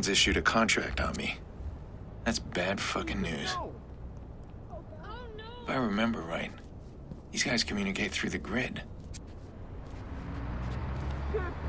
Jones issued a contract on me. That's bad fucking news. If I remember right, these guys communicate through the grid.